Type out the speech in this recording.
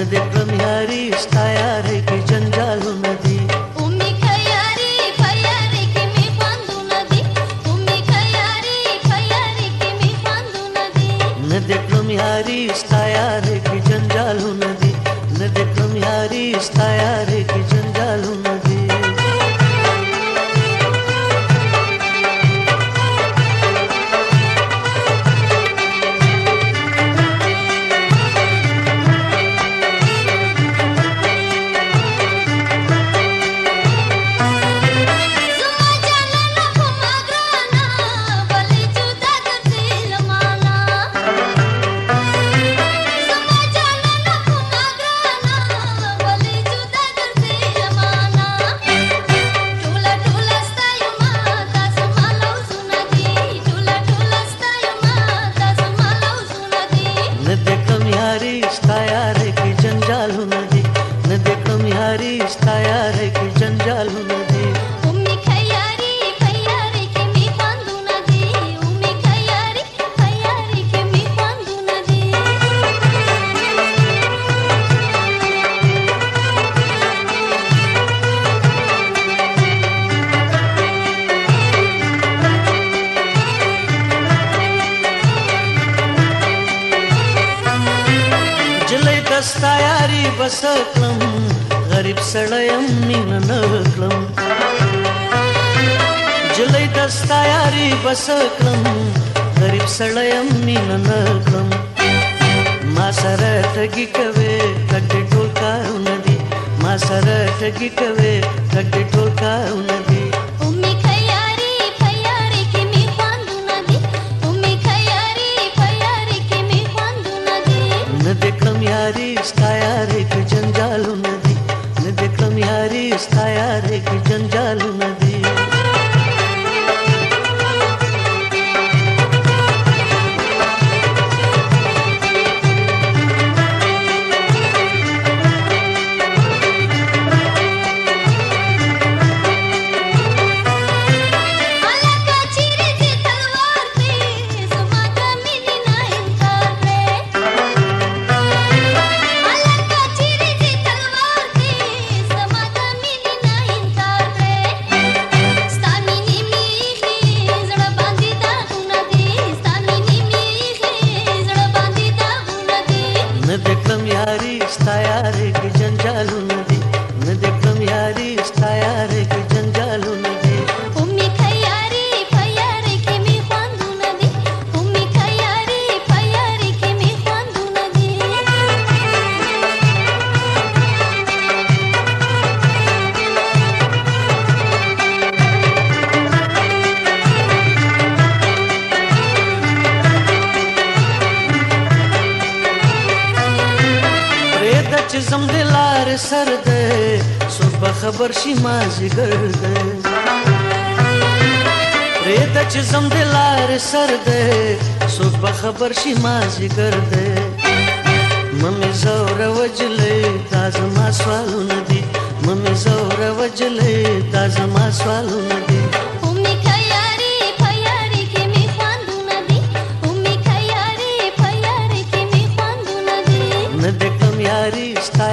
د کړم یاري ستا یارۍ کې جنجالونه دي اومي خیاري خیاري کې می خوندونه دي اومي خیاري خیاري کې می خوندونه دي نه د کړم یاري ستا یارۍ کې جنجالونه دي نه د کړم یاري ستا یارۍ کې جنجالونه دي ستا یاري بس کړم غریب سړیم مینه نه کړم جلۍ د ستا یاري بس کړم غریب سړیم مینه نه کړم ما سره ټګي کوي ټګي ټول کارونه دي ما سره ټګي کوي ټګي ټول کارونه دي یاري ستا یارۍ کې جنجالونه دي نه د کړم یاري ستا یارۍ کې جنجالونه دي نه د کړم یاري ستا یارۍ کې جنجالونه دي نه د کړم یاري ستا یارۍ کې جنجالونه دي اومي خیاري خیاري کې می خوندونه دي اومي خیاري خیاري کې می خوندونه دي چې زم د لارې سر دی څوک به خبر شي مازدیګر دی پرېږده چې زم د لارې سر دی څوک به خبر شي مازدیګر دی مه مې ځوروه جلۍ دا زما سوالونه دي مه مې ځوروه جلۍ دا زما سوالونه دي اومي خیاري خیاري کې می خوندونه دي اومي خیاري خیاري کې می خوندونه دي نه د کړم یاري ستا